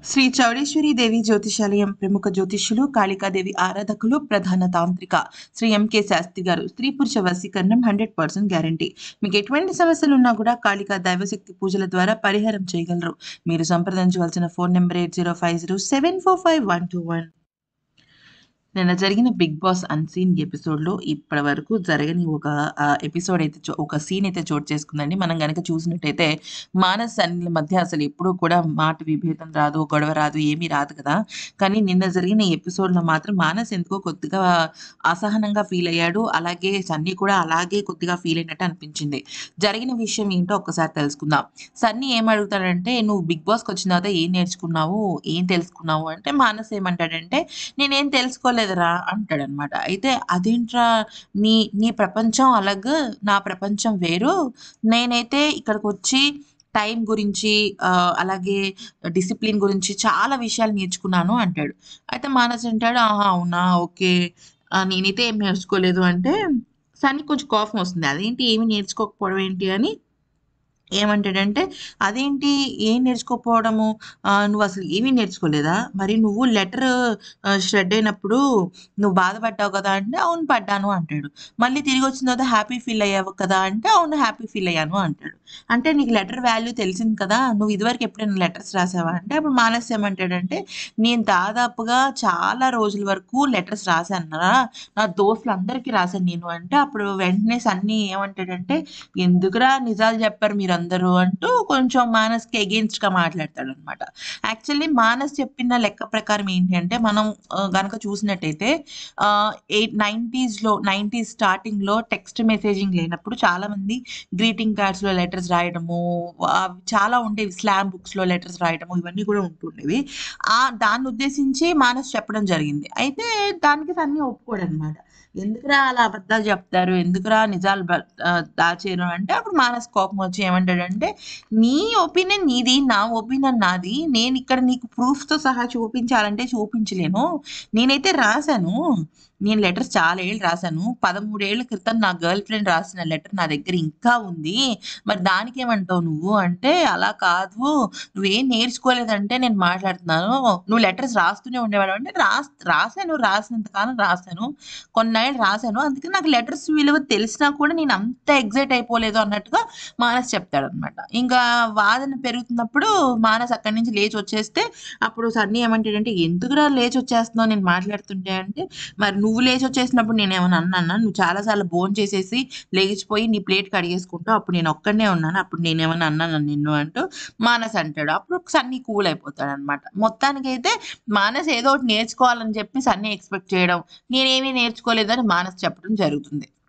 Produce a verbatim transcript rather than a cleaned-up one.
శ్రీ చౌడేశ్వరి దేవి జ్యోతిషాలయం ప్రముఖ జ్యోతిష్యులు, కాళికాదేవి ఆరాధకులు, ప్రధాన తాంత్రిక శ్రీ ఎంకే శాస్త్రి గారు. స్త్రీ పురుష వశీకరణం హండ్రెడ్ పర్సెంట్ గ్యారంటీ. మీకు ఎటువంటి సమస్యలు ఉన్నా కూడా కాళికా దైవశక్తి పూజల ద్వారా పరిహారం చేయగలరు. మీరు సంప్రదించవలసిన phone number eight zero five zero seven four five one two one. నిన్న జరిగిన బిగ్ బాస్ అన్సీన్ ఎపిసోడ్లో ఇప్పటి వరకు జరగని ఒక ఎపిసోడ్ అయితే చో- ఒక సీన్ అయితే చోటు చేసుకుందండి. మనం గనక చూసినట్టయితే మానస్ అనిల మధ్య అసలు ఎప్పుడూ కూడా మాట విభేదం రాదు, గొడవ రాదు, ఏమీ రాదు కదా. కానీ నిన్న జరిగిన ఈ ఎపిసోడ్లో మాత్రం మానస్ ఎందుకో కొద్దిగా అసహనంగా ఫీల్ అయ్యాడు. అలాగే సన్నీ కూడా అలాగే కొద్దిగా ఫీల్ అయినట్టు అనిపించింది. జరిగిన విషయం ఏంటో ఒక్కసారి తెలుసుకుందాం. సన్నీ ఏం అడుగుతాడంటే, నువ్వు బిగ్ బాస్కి వచ్చిన తర్వాత ఏం నేర్చుకున్నావు, ఏం తెలుసుకున్నావు అంటే, మానస్ ఏమంటాడంటే, నేనేం తెలుసుకోలేదురా అంటాడనమాట. అయితే అదేంట్రా, నీ నీ ప్రపంచం అలాగా, నా ప్రపంచం వేరు. నేనైతే ఇక్కడికొచ్చి టైం గురించి ఆహ్, అలాగే డిసిప్లిన్ గురించి చాలా విషయాలు నేర్చుకున్నాను అంటాడు. అయితే మానస్ అంటాడు, ఆహా! అవునా? ఓకే. ఆహ్, నేనైతే ఏం నేర్చుకోలేదు అంటే, సన్నీకి కొంచెం కోపం వస్తుంది. అదేంటి ఏమి నేర్చుకోకపోవడం ఏంటి అని ఏమంటాడంటే, "అదేంటి ఏం నేర్చుకోకపోవడము? ఆహ్, నువ్వసలు ఏమీ నేర్చుకోలేదా? మరి నువ్వు లెటర్ ఆహ్, ష్రెడ్ అయినప్పుడు నువ్వు బాధపడ్డావు కదా!" అంటే, "అవును పడ్డాను" అంటాడు. మళ్ళీ తిరిగొచ్చిన తర్వాత హ్యాపీ ఫీల్ అయ్యావు కదా! అంటే, "అవును హ్యాపీ ఫీల్ అయ్యాను" అంటాడు. అంటే, "నీకు లెటర్ వాల్యూ తెలిసింది కదా! నువ్వు ఇదివరకు ఎప్పుడైనా లెటర్స్ రాసావా?" అంటే, అప్పుడు మానస్ ఏమంటాడంటే, "నేను దాదాపుగా చాలా రోజుల వరకు లెటర్స్ రాశానురా. నా దోస్తులందరికీ రాశాను నేను" అంటే, అప్పుడు వెంటనే సన్నీ ఏమంటాడంటే, ఎందుకురా నిజాలు చెప్పరు మీరందరూ అంటూ కొంచెం మానస్‌కి ఎగెయిన్స్ట్‌గా మాట్లాడతాడనమాట. యాక్చువల్లీ మానస్ చెప్పిన లెక్క ప్రకారం ఏంటి అంటే, మనం ఆహ్, గనక చూసినట్టయితే ఆహ్, ఎయిట్ నైంటీస్‌లో నైంటీస్ స్టార్టింగ్‌లో టెక్స్ట్ మెసేజింగ్ లేనప్పుడు చాలామంది గ్రీటింగ్ కార్డ్స్‌లో లెటర్స్ రాయడము, అవి చాలా ఉండేవి. స్లామ్ బుక్స్‌లో లెటర్స్ రాయడము ఇవన్నీ కూడా ఉంటుండేవి. ఆహ్, దాన్ని ఉద్దేశించి మానస్ చెప్పడం జరిగింది. అయితే దానికి సన్నీ ఒప్పుకోడనమాట. ఎందుకురా అలా అబద్ధాలు చెప్తారు? ఎందుకురా నిజాలు బ ఆహ్, దాచేయరు అంటే అప్పుడు మానస్ కోపమొచ్చి ఏమంటాడంటే, "నీ ఒపీనియన్ నీది. నా ఒపీనియన్ నాది. నేనిక్కడ నీకు ప్రూఫ్‌తో సహా చూపించాలంటే చూపించలేను. నేనైతే రాసాను. నేను లెటర్స్ చాలా ఏళ్ళు రాసాను. పదమూడు ఏళ్ల క్రితం నా గర్ల్ ఫ్రెండ్ రాసిన లెటర్ నా దగ్గర ఇంకా ఉంది. మరి దానికేమంటావు నువ్వు?" అంటే, "అలా కాదు. నువ్వేం నేర్చుకోలేదంటే నేను మాట్లాడుతున్నాను. నువ్వు లెటర్స్ రాస్తూనే ఉండేవాడివా?" అంటే, "రాస్ రాసాను. రాసినంత కాలం రాసాను. కొన్నేళ్ళు రాసాను. అందుకే నాకు లెటర్స్ విలువ తెలిసినా కూడా నేను అంత ఎక్సైట్ అయిపోలేదు" అన్నట్టుగా మానస్ చెప్తాడనమాట. ఇంకా వాదన పెరుగుతున్నప్పుడు మానస్ అక్కడి నుంచి లేచొచ్చేస్తే అప్పుడు సన్నీ ఏమంటాడంటే, "ఎందుకురా లేచొచ్చేస్తున్నావు నేను మాట్లాడుతుంటే" అంటే, "మరి నువ్వు లేచొచ్చేసినప్పుడు నేనేమన్నా అన్నానా? నువ్వు చాలా సార్లు భోంచేసేసి లేచిపోయి నీ ప్లేట్ కడిగేసుకుంటావు. అప్పుడు నేనొక్కడినే ఉన్నాను. అప్పుడు నేనేమన్నా అన్నానా నిన్ను" అంటూ మానస్ అంటాడు. అప్పుడు సన్నీ కూల్ అయిపోతాడనమాట. మొత్తానికైతే మానస్ ఏదో ఒకటి నేర్చుకోవాలని చెప్పి సన్నీ ఎక్స్‌పెక్ట్ చేయడం, నేనేమి నేర్చుకోలేదని మానస్ చెప్పడం జరుగుతుంది.